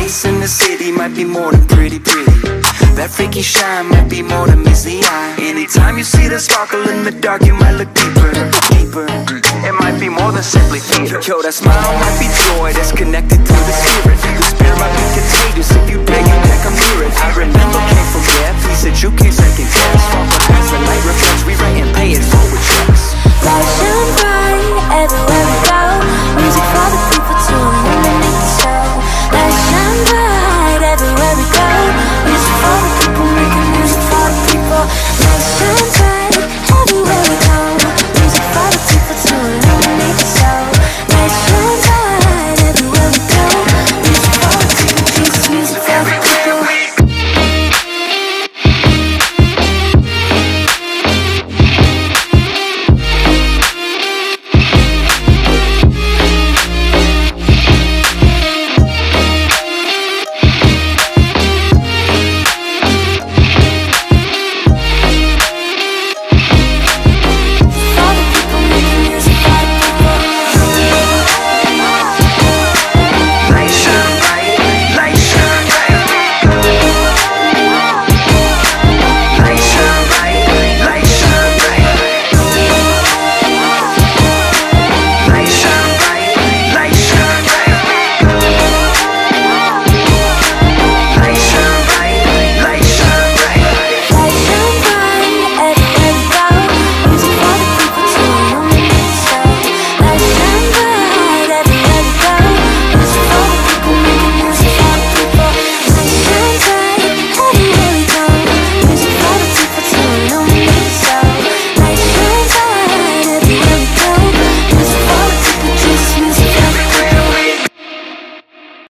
face in the city might be more than pretty. That freaky shine might be more than meets the eye. Anytime you see the sparkle in the dark, you might look deeper. It might be more than simply theater. Yo, that smile might be joy that's connected to the spirit. The spirit might be contagious. If you dare, you can come near it. I remember came from death. He said you can't second guess.